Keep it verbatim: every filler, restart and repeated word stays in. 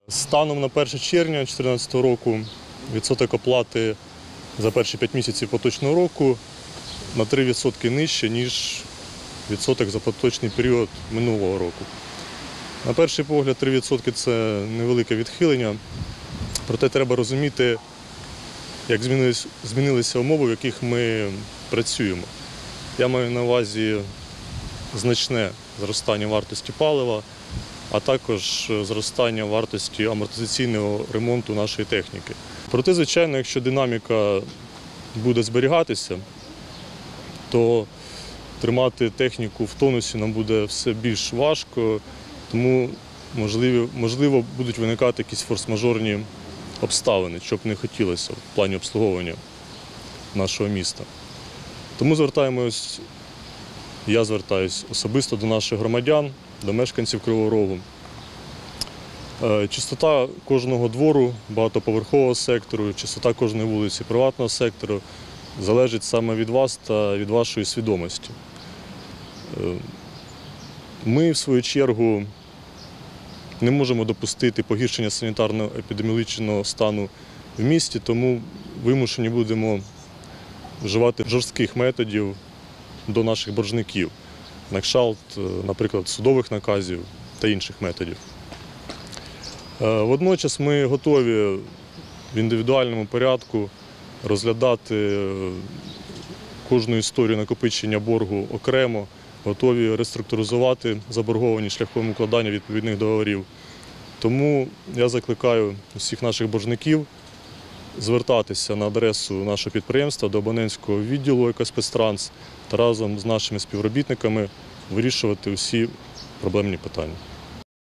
Станом на перше червня дві тисячі чотирнадцятого року відсоток оплати за перші п'ять місяців поточного року на три відсотки нижче, ніж відсоток за поточний період минулого року. На перший погляд, три відсотки – це невелике відхилення, проте треба розуміти, як змінились, змінилися умови, в яких ми працюємо. Я маю на увазі значне зростання вартості палива, а також зростання вартості амортизаційного ремонту нашої техніки. Проте, звичайно, якщо динаміка буде зберігатися, то тримати техніку в тонусі нам буде все більш важко, тому можливо, можливо будуть виникати якісь форс-мажорні обставини, що б не хотілося в плані обслуговування нашого міста. Тому звертаємось, я звертаюсь особисто до наших громадян, до мешканців Кривого Рогу. Чистота кожного двору, багатоповерхового сектору, чистота кожної вулиці приватного сектору залежить саме від вас та від вашої свідомості. Ми, в свою чергу, не можемо допустити погіршення санітарно-епідеміологічного стану в місті, тому вимушені будемо вживати жорстких методів до наших боржників, на кшталт, наприклад, судових наказів та інших методів. Водночас ми готові в індивідуальному порядку розглядати кожну історію накопичення боргу окремо, готові реструктуризувати заборгованість шляхом укладання відповідних договорів. Тому я закликаю усіх наших боржників звертатися на адресу нашого підприємства до абонентського відділу «Екоспецтранс» та разом з нашими співробітниками вирішувати усі проблемні питання.